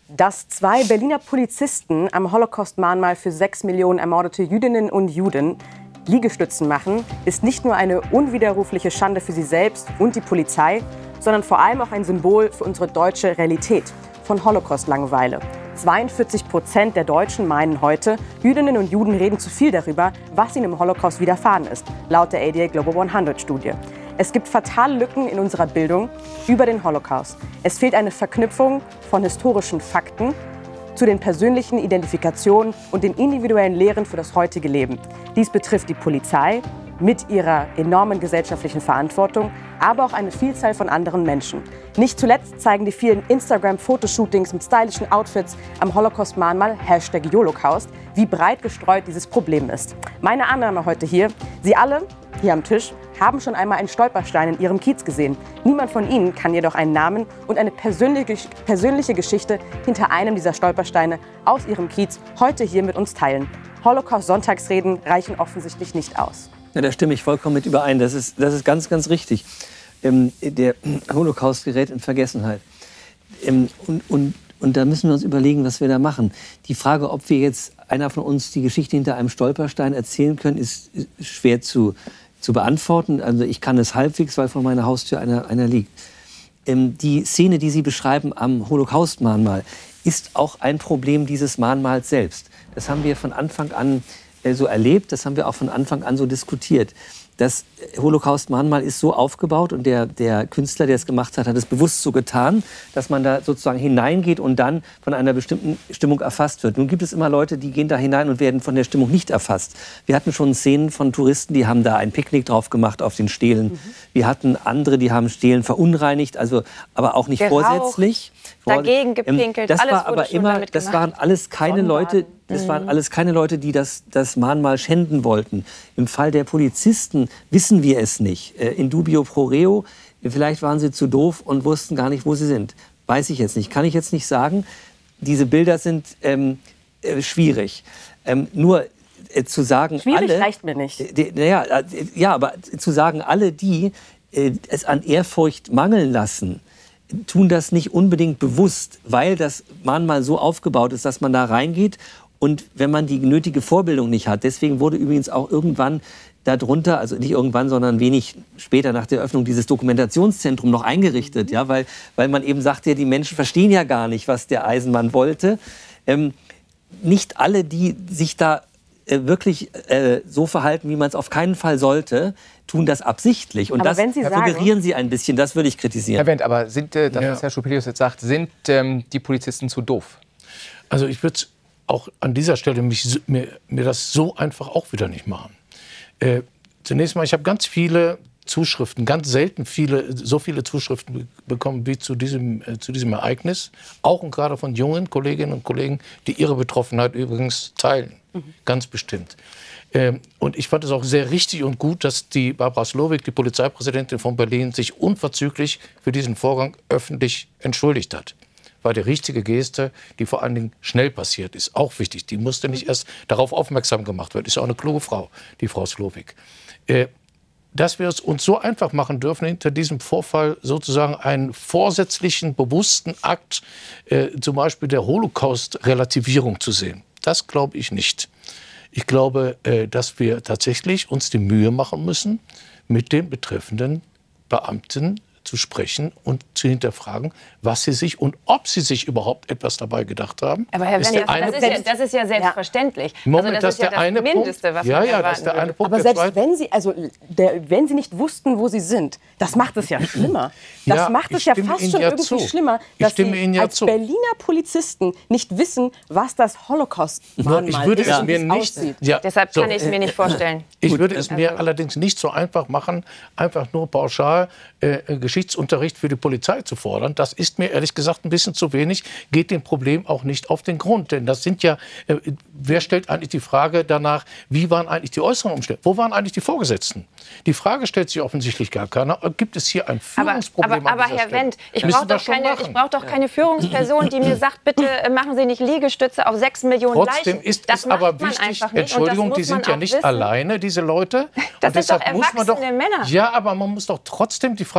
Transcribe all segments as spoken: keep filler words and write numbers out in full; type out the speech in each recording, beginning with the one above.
Dass zwei Berliner Polizisten am Holocaust-Mahnmal für sechs Millionen ermordete Jüdinnen und Juden Liegestützen machen, ist nicht nur eine unwiderrufliche Schande für sie selbst und die Polizei, sondern vor allem auch ein Symbol für unsere deutsche Realität von Holocaust-Langeweile. zweiundvierzig Prozent der Deutschen meinen heute, Jüdinnen und Juden reden zu viel darüber, was ihnen im Holocaust widerfahren ist, laut der A D A Global hundert-Studie. Es gibt fatale Lücken in unserer Bildung über den Holocaust. Es fehlt eine Verknüpfung von historischen Fakten zu den persönlichen Identifikationen und den individuellen Lehren für das heutige Leben. Dies betrifft die Polizei mit ihrer enormen gesellschaftlichen Verantwortung, aber auch eine Vielzahl von anderen Menschen. Nicht zuletzt zeigen die vielen Instagram-Fotoshootings mit stylischen Outfits am Holocaust-Mahnmal, Hashtag Holocaust, wie breit gestreut dieses Problem ist. Meine Annahme heute hier, Sie alle hier am Tisch haben schon einmal einen Stolperstein in Ihrem Kiez gesehen. Niemand von Ihnen kann jedoch einen Namen und eine persönliche, persönliche Geschichte hinter einem dieser Stolpersteine aus Ihrem Kiez heute hier mit uns teilen. Holocaust-Sonntagsreden reichen offensichtlich nicht aus. Ja, da stimme ich vollkommen mit überein. Das ist, das ist ganz, ganz richtig. Ähm, der Holocaust gerät in Vergessenheit. Ähm, und, und, und da müssen wir uns überlegen, was wir da machen. Die Frage, ob wir jetzt einer von uns die Geschichte hinter einem Stolperstein erzählen können, ist, ist schwer zu, zu beantworten. Also ich kann es halbwegs, weil vor meiner Haustür einer, einer liegt. Ähm, die Szene, die Sie beschreiben am Holocaust-Mahnmal, ist auch ein Problem dieses Mahnmals selbst. Das haben wir von Anfang an äh, so erlebt, das haben wir auch von Anfang an so diskutiert. Das Holocaust-Mahnmal ist so aufgebaut und der, der Künstler, der es gemacht hat, hat es bewusst so getan, dass man da sozusagen hineingeht und dann von einer bestimmten Stimmung erfasst wird. Nun gibt es immer Leute, die gehen da hinein und werden von der Stimmung nicht erfasst. Wir hatten schon Szenen von Touristen, die haben da ein Picknick drauf gemacht auf den Stelen. Mhm. Wir hatten andere, die haben Stelen verunreinigt, also aber auch nicht Geraucht, vorsätzlich. Dagegen gepinkelt, das alles war aber immer, das waren alles keine Leute, das waren alles keine Leute, die das, das Mahnmal schänden wollten. Im Fall der Polizisten wissen wir es nicht. In dubio pro reo, vielleicht waren sie zu doof und wussten gar nicht, wo sie sind. Weiß ich jetzt nicht, kann ich jetzt nicht sagen. Diese Bilder sind ähm, äh, schwierig. Ähm, nur äh, zu sagen, schwierig alle, reicht mir nicht. Äh, naja, äh, ja, aber zu sagen, alle die äh, es an Ehrfurcht mangeln lassen, tun das nicht unbedingt bewusst, weil das Mahnmal so aufgebaut ist, dass man da reingeht und wenn man die nötige Vorbildung nicht hat. Deswegen wurde übrigens auch irgendwann darunter, also nicht irgendwann, sondern wenig später nach der Öffnung, dieses Dokumentationszentrum noch eingerichtet, ja, weil, weil man eben sagte, ja, die Menschen verstehen ja gar nicht, was der Eisenmann wollte. Ähm, nicht alle, die sich da äh, wirklich äh, so verhalten, wie man es auf keinen Fall sollte, tun das absichtlich. Und aber das wenn Sie suggerieren Sie ein bisschen, das würde ich kritisieren. Herr Wendt, aber sind, äh, das, ja. was Herr Schupelius jetzt sagt, sind ähm, die Polizisten zu doof? Also ich würde auch an dieser Stelle mich, mir, mir das so einfach auch wieder nicht machen. Äh, zunächst mal, ich habe ganz viele Zuschriften, ganz selten viele, so viele Zuschriften bekommen wie zu diesem, äh, zu diesem Ereignis. Auch und gerade von jungen Kolleginnen und Kollegen, die ihre Betroffenheit übrigens teilen. Mhm. Ganz bestimmt. Ähm, und ich fand es auch sehr richtig und gut, dass die Barbara Slowik, die Polizeipräsidentin von Berlin, sich unverzüglich für diesen Vorgang öffentlich entschuldigt hat. War die richtige Geste, die vor allen Dingen schnell passiert ist. Auch wichtig. Die musste nicht erst darauf aufmerksam gemacht werden. Ist auch eine kluge Frau, die Frau Slowik. Äh, dass wir es uns so einfach machen dürfen, hinter diesem Vorfall sozusagen einen vorsätzlichen, bewussten Akt, äh, zum Beispiel der Holocaust-Relativierung zu sehen. Das glaube ich nicht. Ich glaube, äh, dass wir tatsächlich uns die Mühe machen müssen, mit den betreffenden Beamten zu sprechen und zu hinterfragen, was sie sich und ob sie sich überhaupt etwas dabei gedacht haben. Aber Herr Wendt, das, das, ja, das ist ja selbstverständlich. Moment, also das, das ist ja das Mindeste, was ja, man ja, das ist der eine Punkt. Aber selbst wenn Sie, also der, wenn Sie nicht wussten, wo Sie sind, das macht es ja schlimmer. Das ja, macht es ja fast Ihnen schon ja irgendwie zu. schlimmer, dass Sie ja als zu. Berliner Polizisten nicht wissen, was das Holocaust-Mahnmal ich würde ist es und mir wie es nicht, aussieht. Ja, Deshalb so, kann ich es mir nicht vorstellen. Ich Gut, würde es mir also, allerdings nicht so einfach machen, einfach nur pauschal äh, Geschichtsunterricht für die Polizei zu fordern. Das ist mir ehrlich gesagt ein bisschen zu wenig, geht dem Problem auch nicht auf den Grund. Denn das sind ja, äh, wer stellt eigentlich die Frage danach, wie waren eigentlich die äußeren Umstände? Wo waren eigentlich die Vorgesetzten? Die Frage stellt sich offensichtlich gar keiner. Gibt es hier ein Führungsproblem? Aber, aber, aber Herr Wendt, ich brauche doch, keine, ich brauch doch keine Führungsperson, die mir sagt, bitte äh, machen Sie nicht Liegestütze auf sechs Millionen Trotzdem Leichen. ist das es aber macht man wichtig, einfach nicht. Entschuldigung, die sind ja nicht wissen. alleine, diese Leute. Das und sind doch deshalb muss man erwachsene doch, Männer. Ja, aber man muss doch trotzdem die Frage stellen,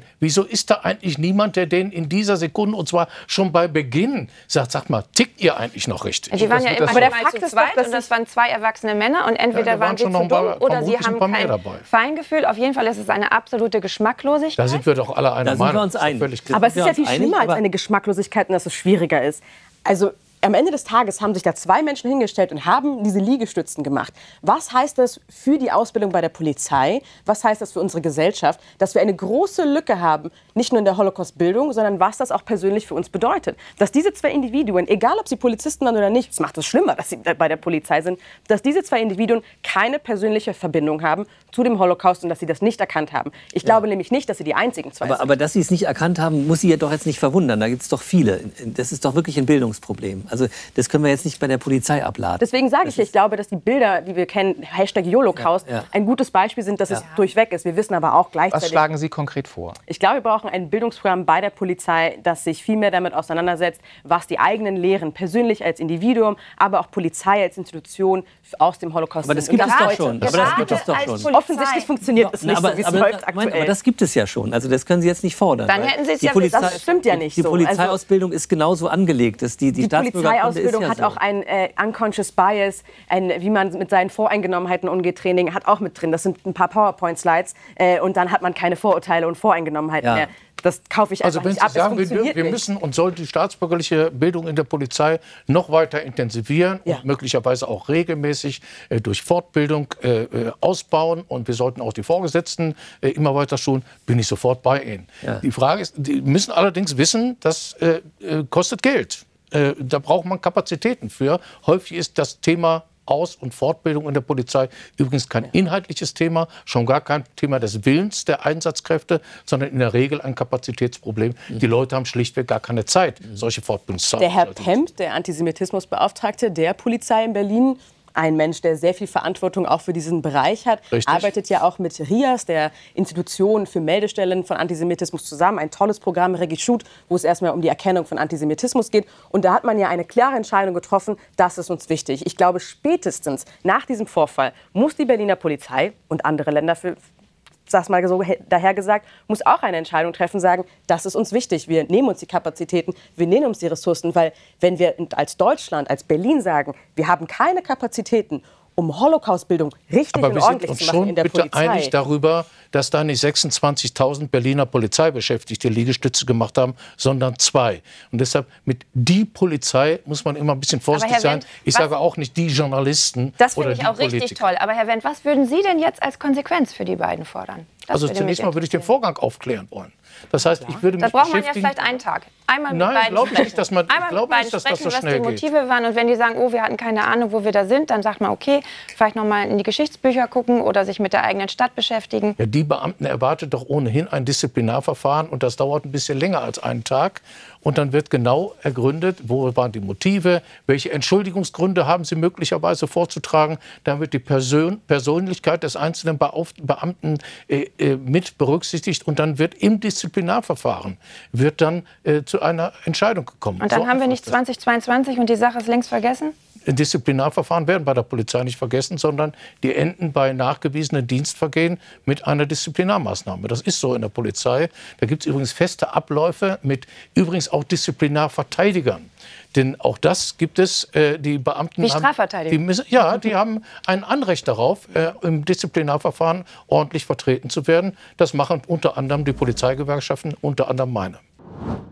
wieso ist da eigentlich niemand, der denen in dieser Sekunde, und zwar schon bei Beginn, sagt, sag mal, tickt ihr eigentlich noch richtig? Die waren ja immer aber der Fakt ist zweit, doch, und das waren zwei erwachsene Männer und entweder ja, waren sie zu dumm paar, oder sie haben kein dabei. Feingefühl. Auf jeden Fall ist es eine absolute Geschmacklosigkeit. Da sind wir doch alle einer Meinung. Uns ein. Aber es ist ja viel schlimmer als eine Geschmacklosigkeit und dass es schwieriger ist. Also am Ende des Tages haben sich da zwei Menschen hingestellt und haben diese Liegestützen gemacht. Was heißt das für die Ausbildung bei der Polizei? Was heißt das für unsere Gesellschaft? Dass wir eine große Lücke haben, nicht nur in der Holocaust-Bildung, sondern was das auch persönlich für uns bedeutet. Dass diese zwei Individuen, egal ob sie Polizisten waren oder nicht, das macht es schlimmer, dass sie bei der Polizei sind, dass diese zwei Individuen keine persönliche Verbindung haben zu dem Holocaust und dass sie das nicht erkannt haben. Ich glaube ja. nämlich nicht, dass sie die einzigen zwei aber, sind. Aber dass sie es nicht erkannt haben, muss sie ja doch jetzt nicht verwundern. Da gibt es doch viele. Das ist doch wirklich ein Bildungsproblem. Also das können wir jetzt nicht bei der Polizei abladen. Deswegen sage ich, ich glaube, dass die Bilder, die wir kennen, Hashtag Holocaust, ja, ja. ein gutes Beispiel sind, dass ja. es durchweg ist. Wir wissen aber auch gleichzeitig... Was schlagen Sie konkret vor? Ich glaube, wir brauchen ein Bildungsprogramm bei der Polizei, das sich viel mehr damit auseinandersetzt, was die eigenen Lehren persönlich als Individuum, aber auch Polizei als Institution aus dem Holocaust aber das sind. Gibt es doch schon. Aber das gibt es doch schon. Offensichtlich funktioniert es nicht aber, so, wie es aber, läuft aktuell. Aber das gibt es ja schon. Also das können Sie jetzt nicht fordern. Dann hätten Sie es ja... Polizei, das stimmt ja nicht Die so. Polizeiausbildung also, ist genauso angelegt. Dass die die, die Polizeiausbildung ja hat so. auch ein äh, Unconscious Bias, ein, wie man mit seinen Voreingenommenheiten umgeht, Training, hat auch mit drin. Das sind ein paar PowerPoint-Slides äh, und dann hat man keine Vorurteile und Voreingenommenheiten ja. mehr. Das kaufe ich einfach also, nicht ab. Also wenn Sie sagen, wir, wir müssen und sollen die staatsbürgerliche Bildung in der Polizei noch weiter intensivieren ja. und möglicherweise auch regelmäßig äh, durch Fortbildung äh, ausbauen und wir sollten auch die Vorgesetzten äh, immer weiter schulen, bin ich sofort bei Ihnen. Ja. Die Frage ist, die müssen allerdings wissen, das äh, äh, kostet Geld. Äh, da braucht man Kapazitäten für. Häufig ist das Thema Aus- und Fortbildung in der Polizei übrigens kein inhaltliches Thema, schon gar kein Thema des Willens der Einsatzkräfte, sondern in der Regel ein Kapazitätsproblem. Mhm. Die Leute haben schlichtweg gar keine Zeit, mhm. solche Fortbildungszeiten. Der Herr Pempt, der Antisemitismusbeauftragte der Polizei in Berlin, ein Mensch, der sehr viel Verantwortung auch für diesen Bereich hat, Richtig. arbeitet ja auch mit R I A S, der Institution für Meldestellen von Antisemitismus, zusammen. Ein tolles Programm, Regishut, wo es erstmal um die Erkennung von Antisemitismus geht. Und da hat man ja eine klare Entscheidung getroffen, das ist uns wichtig. Ich glaube, spätestens nach diesem Vorfall muss die Berliner Polizei und andere Länder für sag's mal so dahergesagt, muss auch eine Entscheidung treffen, sagen, das ist uns wichtig, wir nehmen uns die Kapazitäten, wir nehmen uns die Ressourcen, weil wenn wir als Deutschland, als Berlin sagen, wir haben keine Kapazitäten, um Holocaustbildung richtig Aber und ordentlich zu machen in der Polizei. Aber wir sind uns schon bitte einig darüber, dass da nicht sechsundzwanzigtausend Berliner Polizeibeschäftigte Liegestütze gemacht haben, sondern zwei. Und deshalb mit die Polizei muss man immer ein bisschen vorsichtig sein. Wendt, ich sage auch nicht die Journalisten das oder die Das finde ich auch richtig toll. Aber Herr Wendt, was würden Sie denn jetzt als Konsequenz für die beiden fordern? Das also zunächst mal würde ich den Vorgang aufklären wollen. Das heißt, ich würde mich Da braucht man ja vielleicht einen Tag. Einmal mit Nein, beiden glaube ich nicht, dass man, Einmal glaube mit nicht, dass sprechen, das so schnell was die Motive geht. waren. Und wenn die sagen, oh, wir hatten keine Ahnung, wo wir da sind, dann sagt man, okay, vielleicht noch mal in die Geschichtsbücher gucken oder sich mit der eigenen Stadt beschäftigen. Ja, die Beamten erwartet doch ohnehin ein Disziplinarverfahren und das dauert ein bisschen länger als einen Tag. Und dann wird genau ergründet, wo waren die Motive, welche Entschuldigungsgründe haben sie möglicherweise vorzutragen. Dann wird die Persön Persönlichkeit des einzelnen Beamten äh, äh, mit berücksichtigt und dann wird im Disziplinarverfahren wird dann äh, zu einer Entscheidung gekommen. Und dann so haben wir nicht zweitausendzweiundzwanzig und die Sache ist längst vergessen? Disziplinarverfahren werden bei der Polizei nicht vergessen, sondern die enden bei nachgewiesenen Dienstvergehen mit einer Disziplinarmaßnahme. Das ist so in der Polizei. Da gibt es übrigens feste Abläufe mit übrigens auch Disziplinarverteidigern. Denn auch das gibt es, äh, die Beamten... Wie Strafverteidiger? Haben, die, ja, die haben ein Anrecht darauf, äh, im Disziplinarverfahren ordentlich vertreten zu werden. Das machen unter anderem die Polizeigewerkschaften, unter anderem meine.